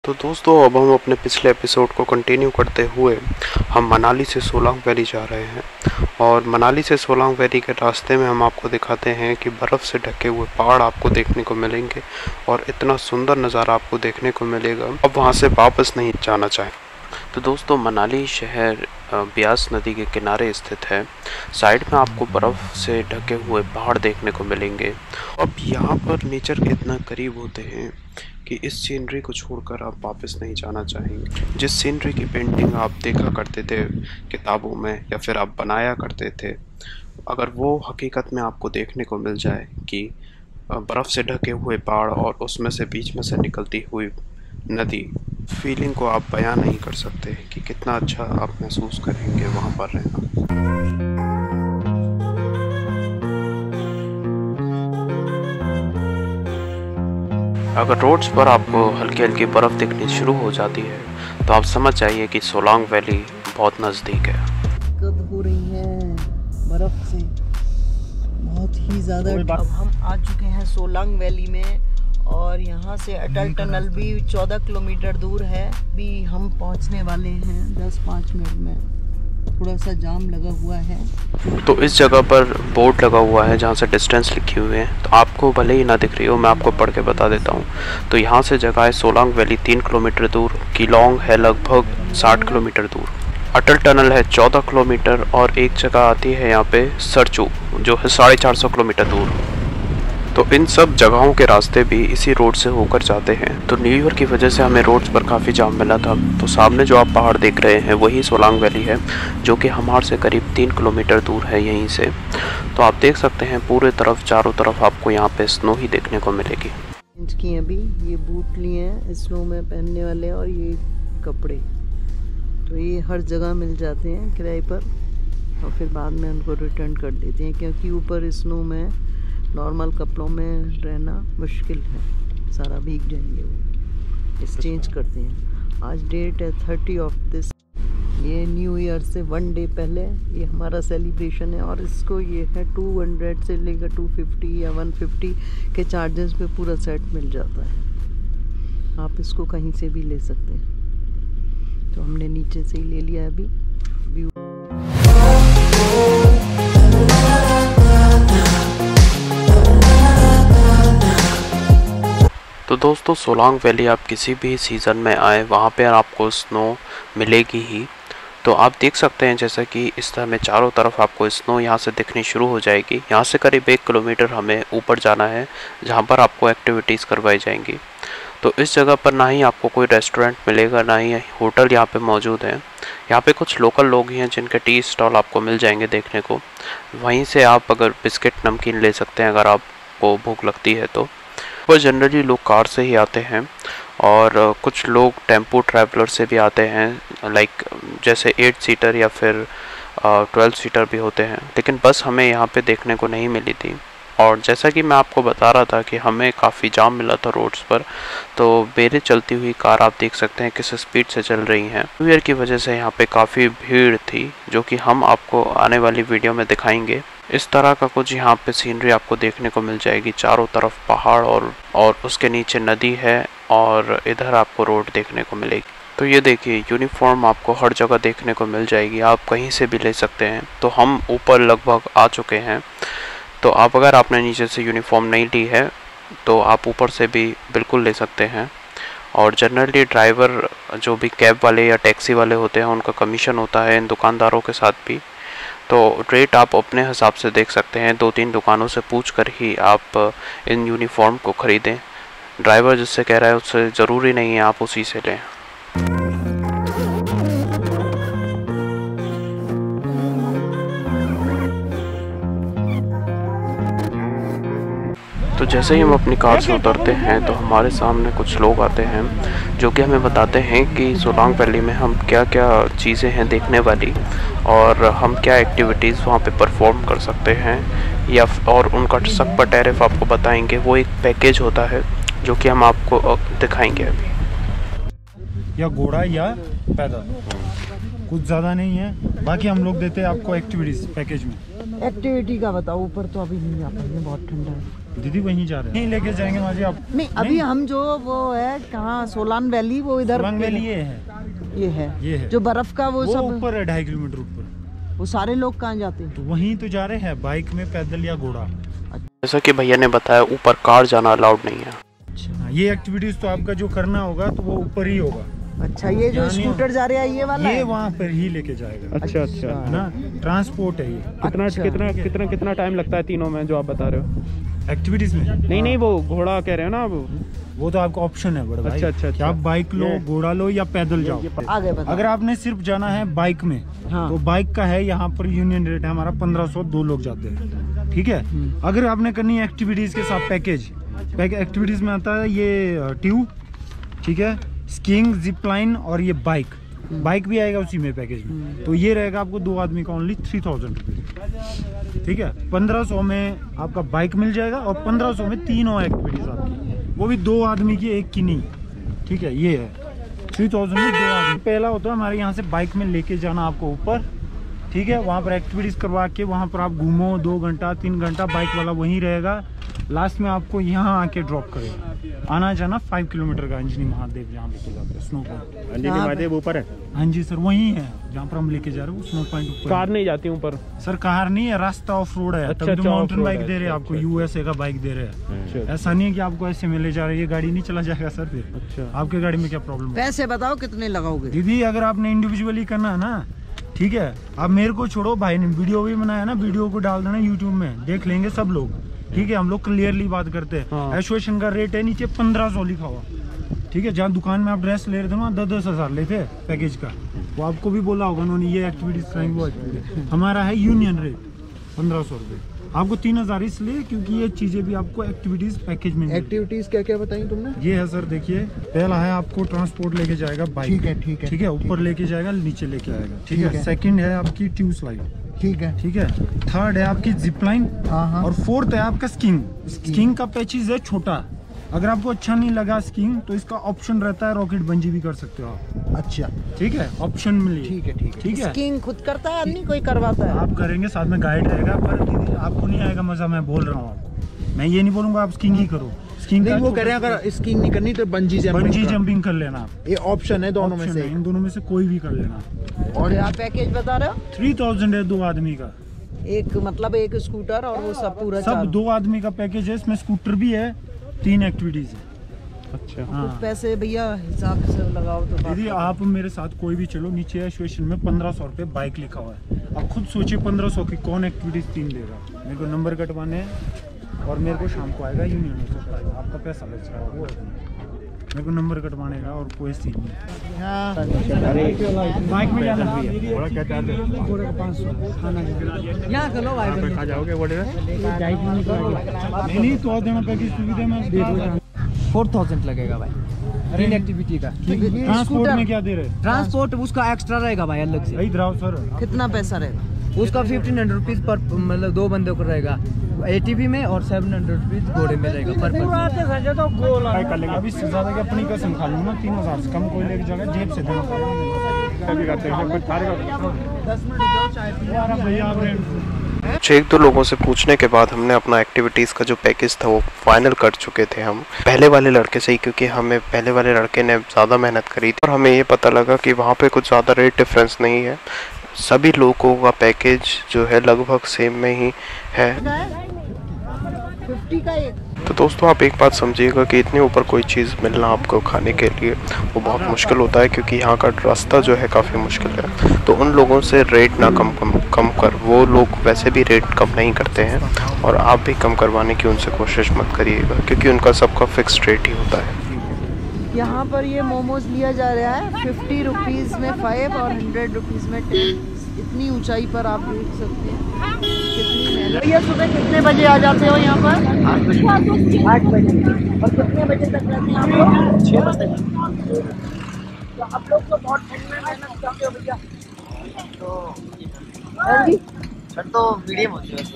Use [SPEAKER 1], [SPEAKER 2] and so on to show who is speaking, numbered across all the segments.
[SPEAKER 1] तो दोस्तों अब हम अपने पिछले एपिसोड को कंटिन्यू करते हुए हम मनाली से सोलांग वैली जा रहे हैं। और मनाली से सोलांग वैली के रास्ते में हम आपको दिखाते हैं कि बर्फ़ से ढके हुए पहाड़ आपको देखने को मिलेंगे और इतना सुंदर नज़ारा आपको देखने को मिलेगा, अब वहाँ से वापस नहीं जाना चाहें। तो दोस्तों मनाली शहर ब्यास नदी के किनारे स्थित है। साइड में आपको बर्फ़ से ढके हुए पहाड़ देखने को मिलेंगे। अब यहाँ पर नेचर के इतना करीब होते हैं कि इस सीनरी को छोड़कर आप वापस नहीं जाना चाहेंगे। जिस सीनरी की पेंटिंग आप देखा करते थे किताबों में या फिर आप बनाया करते थे, अगर वो हकीकत में आपको देखने को मिल जाए कि बर्फ़ से ढके हुए पहाड़ और उसमें से बीच में से निकलती हुई नदी, फीलिंग को आप बयां नहीं कर सकते कि कितना अच्छा आप महसूस करेंगे वहाँ पर रहना। अगर रोड्स पर आपको हल्की हल्की बर्फ़ दिखनी शुरू हो जाती है तो आप समझ जाइए कि सोलांग वैली बहुत नज़दीक है।
[SPEAKER 2] दिक्कत हो रही है बर्फ़ से बहुत ही ज़्यादा। अब हम आ चुके हैं सोलांग वैली में और यहाँ से अटल टनल भी 14 किलोमीटर दूर है। भी हम पहुँचने वाले हैं 10-5 मिनट में। थोड़ा सा जाम लगा हुआ है।
[SPEAKER 1] तो इस जगह पर बोर्ड लगा हुआ है जहाँ से डिस्टेंस लिखी हुई है, तो आपको भले ही ना दिख रही हो, मैं आपको पढ़ के बता देता हूँ। तो यहाँ से जगह है सोलांग वैली 3 किलोमीटर दूर, कीलोंग है लगभग 60 किलोमीटर दूर, अटल टनल है 14 किलोमीटर और एक जगह आती है यहाँ पे सरचू जो है 450 किलोमीटर दूर। तो इन सब जगहों के रास्ते भी इसी रोड से होकर जाते हैं। तो न्यू ईयर की वजह से हमें रोड्स पर काफ़ी जाम मिला था। तो सामने जो आप पहाड़ देख रहे हैं वही सोलांग वैली है, जो कि हमार से करीब 3 किलोमीटर दूर है यहीं से। तो आप देख सकते हैं पूरे तरफ चारों तरफ आपको यहाँ पे स्नो ही देखने को मिलेगी।
[SPEAKER 2] इनकी अभी ये बूट लिए हैं स्नो में पहनने वाले और ये कपड़े, तो ये हर जगह मिल जाते हैं किराए पर और फिर बाद में उनको रिटर्न कर देते हैं, क्योंकि ऊपर स्नो में नॉर्मल कपड़ों में रहना मुश्किल है, सारा भीग जाएंगे वो, एक्सचेंज करते हैं। आज डेट है 30 ऑफ दिस, ये न्यू ईयर से 1 डे पहले ये हमारा सेलिब्रेशन है। और इसको ये है 200 से लेकर 250 या 150 के चार्जेस पे पूरा सेट मिल जाता है। आप इसको कहीं से भी ले सकते हैं। तो हमने नीचे से ही ले लिया अभी व्यू।
[SPEAKER 1] तो दोस्तों सोलांग वैली आप किसी भी सीज़न में आए वहाँ पे आपको स्नो मिलेगी ही। तो आप देख सकते हैं जैसा कि इस तरह में चारों तरफ आपको स्नो यहाँ से दिखनी शुरू हो जाएगी। यहाँ से करीब 1 किलोमीटर हमें ऊपर जाना है जहाँ पर आपको एक्टिविटीज़ करवाई जाएंगी। तो इस जगह पर ना ही आपको कोई रेस्टोरेंट मिलेगा, ना ही होटल यहाँ पे मौजूद है। यहाँ पे कुछ लोकल लोग ही हैं जिनके टी स्टॉल आपको मिल जाएंगे देखने को। वहीं से आप अगर बिस्किट नमकीन ले सकते हैं अगर आपको भूख लगती है तो। पर जनरली लोग कार से ही आते हैं और कुछ लोग टेम्पो ट्रैवलर से भी आते हैं, लाइक जैसे 8 सीटर या फिर 12 सीटर भी होते हैं। लेकिन बस हमें यहाँ पे देखने को नहीं मिली थी। और जैसा कि मैं आपको बता रहा था कि हमें काफ़ी जाम मिला था रोड्स पर, तो मेरे चलती हुई कार आप देख सकते हैं किस स्पीड से चल रही हैं। न्यू ईयर की वजह से यहाँ पे काफ़ी भीड़ थी, जो कि हम आपको आने वाली वीडियो में दिखाएंगे। इस तरह का कुछ यहाँ पे सीनरी आपको देखने को मिल जाएगी। चारों तरफ पहाड़ और उसके नीचे नदी है और इधर आपको रोड देखने को मिलेगी। तो ये देखिए यूनिफॉर्म आपको हर जगह देखने को मिल जाएगी, आप कहीं से भी ले सकते हैं। तो हम ऊपर लगभग आ चुके हैं। तो आप अगर आपने नीचे से यूनिफॉर्म नहीं ली है तो आप ऊपर से भी बिल्कुल ले सकते हैं। और जनरली ड्राइवर जो भी कैब वाले या टैक्सी वाले होते हैं उनका कमीशन होता है इन दुकानदारों के साथ भी। तो रेट आप अपने हिसाब से देख सकते हैं, 2-3 दुकानों से पूछ कर ही आप इन यूनिफॉर्म को ख़रीदें। ड्राइवर जिससे कह रहा है उससे ज़रूरी नहीं है आप उसी से लें। तो जैसे ही हम अपनी कार से उतरते हैं तो हमारे सामने कुछ लोग आते हैं जो कि हमें बताते हैं कि सोलांग वैली में हम क्या क्या चीज़ें हैं देखने वाली और हम क्या एक्टिविटीज़ वहाँ पे परफॉर्म कर सकते हैं, या और उनका सबका टैरिफ आपको बताएंगे। वो एक पैकेज होता है जो कि हम आपको दिखाएंगे अभी।
[SPEAKER 3] या घोड़ा या पैदल, कुछ ज़्यादा नहीं है। बाकी हम लोग देते हैं आपको एक्टिविटीज़ पैकेज में।
[SPEAKER 2] एक्टिविटी का बताओ, ऊपर तो अभी नहीं आ पाएंगे, बहुत ठंडा है।
[SPEAKER 3] दीदी वहीं जा रहे हैं, यहीं लेके जाएंगे माजी आप?
[SPEAKER 2] नहीं, अभी हम जो वो है कहाँ सोलान वैली, वो इधर
[SPEAKER 3] सोलांग वैली ये है
[SPEAKER 2] जो बर्फ का वो सब
[SPEAKER 3] ऊपर है 2.5 किलोमीटर ऊपर।
[SPEAKER 2] वो सारे लोग कहाँ जाते हैं?
[SPEAKER 3] तो वहीं तो जा रहे हैं, बाइक में, पैदल या घोड़ा।
[SPEAKER 1] जैसा कि भैया ने बताया ऊपर कार जाना अलाउड नहीं है।
[SPEAKER 3] अच्छा, ये एक्टिविटीज तो आपका जो करना होगा तो वो ऊपर ही होगा।
[SPEAKER 2] अच्छा, ये जो स्कूटर जा रहा है ये वाला
[SPEAKER 3] ये वहाँ पर ही लेके जाएगा।
[SPEAKER 4] अच्छा अच्छा
[SPEAKER 3] है ना, ट्रांसपोर्ट है ये।
[SPEAKER 4] कितना
[SPEAKER 2] अच्छा।
[SPEAKER 4] कितना कितना कितना टाइम लगता है तीनों में जो आप बता रहे हो?
[SPEAKER 3] एक्टिविटीज में
[SPEAKER 4] नहीं वो घोड़ा कह रहे हो ना आप?
[SPEAKER 3] वो तो आपका ऑप्शन है बड़ा भाई।
[SPEAKER 4] अच्छा।
[SPEAKER 3] कि आप बाइक लो, घोड़ा लो या पैदल जाओ।
[SPEAKER 2] आगे बताओ।
[SPEAKER 3] अगर आपने सिर्फ जाना है बाइक में,
[SPEAKER 2] हाँ।
[SPEAKER 3] तो बाइक का है यहाँ पर यूनियन रेट है हमारा 1500, 2 लोग जाते हैं, ठीक है। अगर आपने करनी है एक्टिविटीज के साथ पैकेज एक्टिविटीज में आता है ये ट्यूब, ठीक है, स्कीइंग, जिप लाइन और ये बाइक भी आएगा उसी में पैकेज में। तो ये रहेगा आपको 2 आदमी का ओनली 3000 रुपये, ठीक है। 1500 में आपका बाइक मिल जाएगा और 1500 में तीनों एक्टिविटीज आपकी, वो भी 2 आदमी की, एक की नहीं, ठीक है। ये है 3000 में 2 आदमी। पहला होता है हमारे यहाँ से बाइक में लेके जाना आपको ऊपर, ठीक है। वहाँ पर एक्टिविटीज करवा के वहाँ पर आप घूमो 2 घंटा 3 घंटा, बाइक वाला वहीं रहेगा। लास्ट में आपको यहाँ आके ड्रॉप करेगा। आना जाना 5 किलोमीटर का अंजनी महादेव जहाँ लेके जाते हैं, स्नो पॉइंट।
[SPEAKER 4] अंजनी महादेव ऊपर है?
[SPEAKER 3] हाँ जी सर, वही है जहाँ पर हम लेके जा रहे हैं, स्नो पॉइंट ऊपर।
[SPEAKER 4] कार नहीं जाती ऊपर
[SPEAKER 3] सर? कार नहीं है, रास्ता ऑफ रोड है।
[SPEAKER 4] अच्छा,
[SPEAKER 3] तभी तो माउंटेन
[SPEAKER 4] off-road
[SPEAKER 3] बाइक
[SPEAKER 4] है।
[SPEAKER 3] दे रहे हैं आपको, यूएसए का बाइक दे रहे हैं। ऐसा नहीं है कि आपको ऐसे में ले जा रहे हैं, ये गाड़ी नहीं चला जाएगा सर फिर।
[SPEAKER 4] अच्छा,
[SPEAKER 3] आपके गाड़ी में क्या प्रॉब्लम?
[SPEAKER 2] पैसे बताओ कितने लगाओगे?
[SPEAKER 3] दीदी अगर आपने इंडिविजुअली करना है ना, ठीक है, आप मेरे को छोड़ो, भाई ने वीडियो भी बनाया ना, वीडियो को डाल देना यूट्यूब में, देख लेंगे सब लोग, ठीक है। हम लोग क्लियरली बात करते हैं।
[SPEAKER 4] हाँ।
[SPEAKER 3] एसोसिएशन का रेट है नीचे 1500 लिखा हुआ, ठीक है। जहाँ दुकान में आप ड्रेस ले रहे थे ना 10-10 हज़ार लेते हैं पैकेज का, वो आपको भी बोला होगा उन्होंने, ये एक्टिविटीज कराएंगे वो एक्टिविटी। हमारा है यूनियन रेट 1500 रुपये, आपको 3000 इसलिए क्योंकि ये चीजें भी आपको एक्टिविटीज पैकेज में।
[SPEAKER 5] एक्टिविटीज क्या क्या बताई तुमने?
[SPEAKER 3] ये है सर, देखिए, पहला है आपको ट्रांसपोर्ट लेके जाएगा बाइक, ठीक है, ऊपर लेके जाएगा, नीचे लेके आएगा, ठीक है। सेकंड है आपकी ट्यूब स्लाइड, ठीक है। थर्ड है आपकी जिप लाइन, और फोर्थ है आपका स्कीइंग का पैचेज है छोटा। अगर आपको अच्छा नहीं लगा स्कीइंग तो इसका ऑप्शन रहता है रॉकेट बंजी भी कर सकते हो आप।
[SPEAKER 5] अच्छा,
[SPEAKER 3] ठीक है, ऑप्शन मिली, ठीक है।
[SPEAKER 2] स्कीइंग खुद करता है नहीं कोई करवाता है?
[SPEAKER 3] आप करेंगे, साथ में गाइड रहेगा, पर दीदी आपको नहीं आएगा मजा, मैं बोल रहा हूँ आपको। मैं ये नहीं बोलूंगा आप स्कीइंग ही करो, स्कीइंग
[SPEAKER 5] नहीं वो कह रहे हैं अगर स्कीइंग नहीं करनी तो बंजी
[SPEAKER 3] जंपिंग कर लेना आप।
[SPEAKER 5] ये ऑप्शन है दोनों में से,
[SPEAKER 3] इन दोनों में से कोई भी कर लेना।
[SPEAKER 2] और आप पैकेज बता रहे हो?
[SPEAKER 3] 3000 है 2 आदमी का,
[SPEAKER 2] एक मतलब एक स्कूटर और वो सब पूरा
[SPEAKER 3] सब 2 आदमी का पैकेज है। इसमें स्कूटर भी है, 3 एक्टिविटीज है।
[SPEAKER 4] अच्छा,
[SPEAKER 3] हाँ।
[SPEAKER 2] कुछ पैसे भैया हिसाब से लगाओ तो
[SPEAKER 3] दीदी आप मेरे साथ कोई भी चलो, नीचे एसोसिएशन में 1500 रुपये बाइक लिखा हुआ है। आप खुद सोचिए 1500 की कौन एक्टिविटीज 3 देगा। मेरे को नंबर कटवाने हैं और मेरे को शाम को आएगा यूनियन से, आपका पैसा लग जाएगा, वो मेरे को नंबर कटवाने का और कोई सीन नहीं। बाइक में जाना भी है,
[SPEAKER 4] घोड़ा क्या चार्ज है?
[SPEAKER 2] यहाँ चलो भाई,
[SPEAKER 4] खा जाओगे घोड़े में?
[SPEAKER 3] नहीं तो और देना पैकेज सुविधा में
[SPEAKER 5] 4000 लगेगा भाई, 3 एक्टिविटी का।
[SPEAKER 3] ट्रांसपोर्ट में क्या दे रहे हैं?
[SPEAKER 5] ट्रांसपोर्ट उसका एक्स्ट्रा रहेगा भाई, अलग से।
[SPEAKER 3] भाई द्राव सर,
[SPEAKER 2] कितना पैसा रहेगा?
[SPEAKER 5] उसका 1500 रुपीज पर, मतलब 2 बंदों को रहेगा एटीवी में, और 700 रुपीज घोड़े में रहेगा पर पर्सन।
[SPEAKER 3] अब इससे ज्यादा की अपनी कसम खा लूँ ना, 3000 से कम कोई लेके जाएगा, जेब से देना पड़ेगा।
[SPEAKER 1] कुछ 1-2 लोगों से पूछने के बाद हमने अपना एक्टिविटीज़ का जो पैकेज था वो फाइनल कर चुके थे हम पहले वाले लड़के से ही, क्योंकि हमें पहले वाले लड़के ने ज़्यादा मेहनत करी थी और हमें ये पता लगा कि वहाँ पे कुछ ज़्यादा रेट डिफरेंस नहीं है। सभी लोगों का पैकेज जो है लगभग सेम में ही है।
[SPEAKER 2] 50 का एक।
[SPEAKER 1] तो दोस्तों आप एक बात समझिएगा कि इतने ऊपर कोई चीज़ मिलना आपको खाने के लिए वो बहुत मुश्किल होता है, क्योंकि यहाँ का रास्ता जो है काफ़ी मुश्किल है। तो उन लोगों से रेट ना कम कर, वो लोग वैसे भी रेट कम नहीं करते हैं और आप भी कम करवाने की उनसे कोशिश मत करिएगा, क्योंकि उनका सबका फिक्स रेट ही होता है।
[SPEAKER 2] यहाँ पर ये मोमोज लिया जा रहा है 50 रुपीज़ में 5 और 100 रुपीज़ में 10। इतनी ऊंचाई पर आप देख सकते हैं कितनी मेहनत। ये सुबह कितने बजे आ जाते हो यहाँ पर? 8 बजे। और कितने बजे तक रहते हैं आप लोग? 6 बजे तक। तो आप लोग तो बहुत ठंड में मेहनत करते हो भैया। हाँ जी सर, तो मीडियम होती है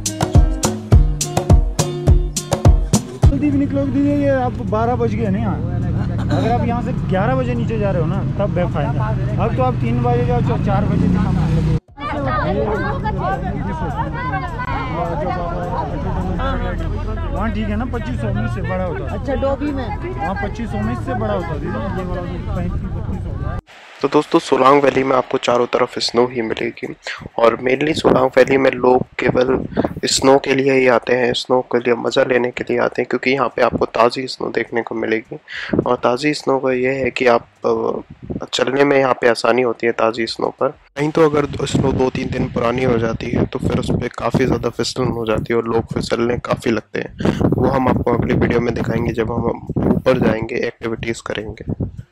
[SPEAKER 3] जल्दी भी निकलोगे दीदी, ये आप 12 बज गए नहीं। अगर आप यहाँ से 11 बजे नीचे जा रहे हो ना तब बेफायदा। अब तो आप 3 बजे जाओ, 4 बजे वहाँ ठीक है ना, 2500 में से बड़ा होता है।
[SPEAKER 2] अच्छा डोबी में
[SPEAKER 3] वहाँ 2500 में इससे बड़ा होता है, ये वाला 35-32 है।
[SPEAKER 1] तो दोस्तों सोलांग वैली में आपको चारों तरफ स्नो ही मिलेगी और मेनली सोलांग वैली में लोग केवल स्नो के लिए ही आते हैं, स्नो के लिए मज़ा लेने के लिए आते हैं, क्योंकि यहाँ पे आपको ताज़ी स्नो देखने को मिलेगी। और ताज़ी स्नो का ये है कि आप चलने में यहाँ पे आसानी होती है ताज़ी स्नो पर। नहीं तो अगर स्नो 2-3 दिन पुरानी हो जाती है तो फिर उस पर काफ़ी ज़्यादा फिसलन हो जाती है और लोग फिसलने काफ़ी लगते हैं। वो हम आपको अगली वीडियो में दिखाएंगे जब हम ऊपर जाएंगे, एक्टिविटीज़ करेंगे।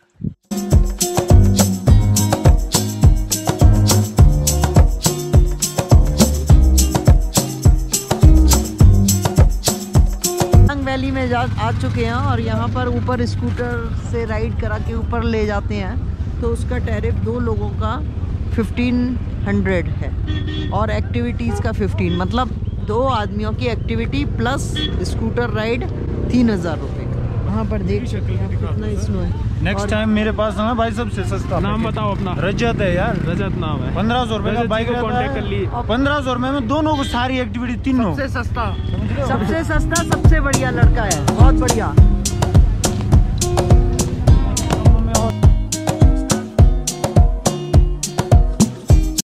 [SPEAKER 2] वैली में आ चुके हैं और यहाँ पर ऊपर स्कूटर से राइड करा के ऊपर ले जाते हैं, तो उसका टैरिफ 2 लोगों का 1500 है और एक्टिविटीज़ का 15, मतलब 2 आदमियों की एक्टिविटी प्लस स्कूटर राइड 3000 रुपये का। वहाँ पर देख सकते हैं कितना स्नो है।
[SPEAKER 3] नेक्स्ट टाइम मेरे पास ना भाई सबसे सस्ता
[SPEAKER 4] नाम बताओ अपना।
[SPEAKER 3] रजत है यार,
[SPEAKER 4] रजत नाम है।
[SPEAKER 3] 1500 रुपए का बाइक
[SPEAKER 4] कांटेक्ट कर लिए।
[SPEAKER 3] 1500 रुपए में दोनों को सारी एक्टिविटी तीनों
[SPEAKER 2] सबसे सस्ता सबसे बढ़िया लड़का है, बहुत बढ़िया।